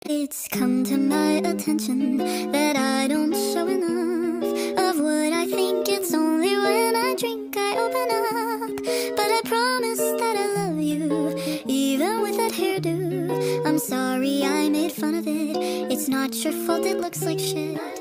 It's come to my attention that I don't show enough of what I think. It's only when I drink I open up. But I promise that I love you, even with that hairdo. I'm sorry I made fun of it. It's not your fault, it looks like shit.